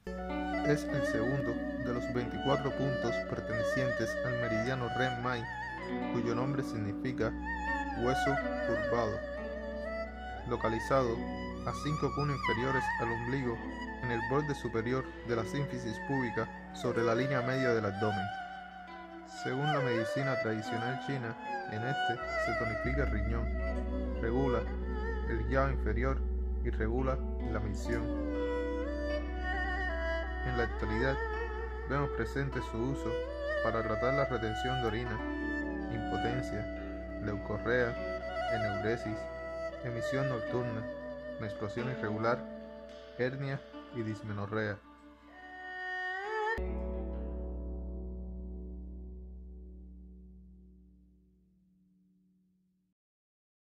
Es el segundo de los 24 puntos pertenecientes al meridiano REM-MAI, cuyo nombre significa hueso curvado, localizado a 5 conos inferiores al ombligo en el borde superior de la sínfisis púbica sobre la línea media del abdomen. Según la medicina tradicional china, en este se tonifica el riñón, regula el yang inferior y regula la misión. En la actualidad, vemos presente su uso para tratar la retención de orina, impotencia, leucorrea, eneuresis, emisión nocturna, menstruación irregular, hernia y dismenorrea.